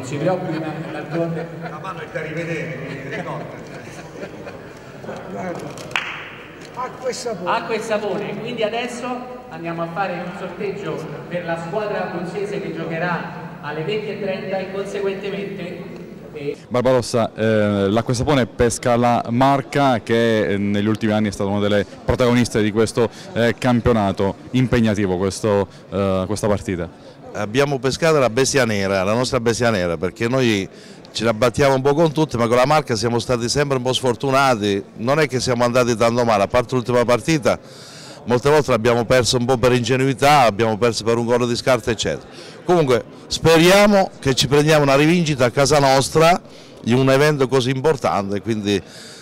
si preoccupi, ma d'altronde... La mano è da rivedere, acqua e sapone. Quindi adesso andiamo a fare un sorteggio per la squadra abruzzese che giocherà alle 20:30 e conseguentemente... Barbarossa, l'Acqua e Sapone pesca la Marca che negli ultimi anni è stata una delle protagoniste di questo campionato impegnativo, questa partita. Abbiamo pescato la bestia nera, la nostra bestia nera, perché noi ce la battiamo un po' con tutti, ma con la Marca siamo stati sempre un po' sfortunati, non è che siamo andati tanto male, a parte l'ultima partita, molte volte l'abbiamo perso un po' per ingenuità, abbiamo perso per un gol di scarto eccetera. Comunque speriamo che ci prendiamo una rivincita a casa nostra in un evento così importante, quindi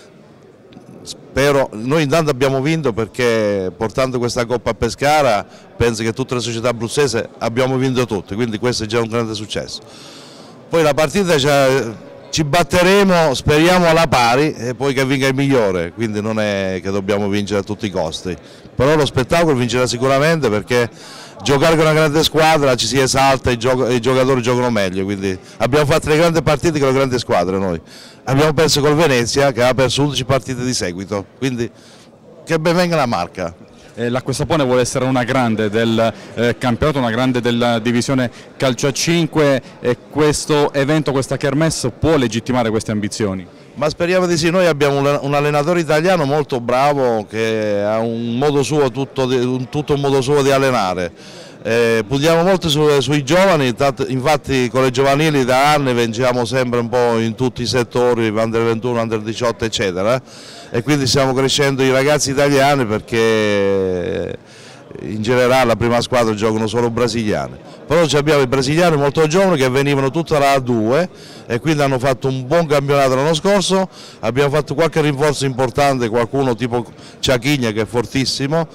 spero, noi intanto abbiamo vinto perché portando questa Coppa a Pescara penso che tutte le società abruzzesi abbiamo vinto tutte, quindi questo è già un grande successo. Poi la partita ci batteremo, speriamo alla pari e poi che vinca il migliore, quindi non è che dobbiamo vincere a tutti i costi, però lo spettacolo vincerà sicuramente perché giocare con una grande squadra ci si esalta e i giocatori giocano meglio, quindi abbiamo fatto le grandi partite con le grandi squadre noi. Abbiamo perso col Venezia che ha perso 11 partite di seguito, quindi che ben venga la Marca. L'Acqua e Sapone vuole essere una grande del campionato, una grande della divisione calcio a 5 e questo evento, questa kermesse può legittimare queste ambizioni? Ma speriamo di sì, noi abbiamo un allenatore italiano molto bravo che ha un modo suo, tutto un modo suo di allenare. Puntiamo molto sui giovani, infatti con le giovanili da anni vinciamo sempre un po' in tutti i settori, under 21, under 18 eccetera, e quindi stiamo crescendo i ragazzi italiani perché in generale la prima squadra giocano solo brasiliani, però abbiamo i brasiliani molto giovani che venivano tutta la A2 e quindi hanno fatto un buon campionato l'anno scorso, abbiamo fatto qualche rinforzo importante, qualcuno tipo Ciachigna che è fortissimo,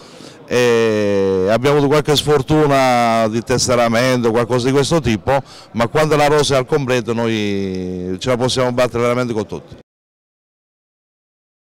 e abbiamo avuto qualche sfortuna di tesseramento, qualcosa di questo tipo, ma quando la rosa è al completo noi ce la possiamo battere veramente con tutti.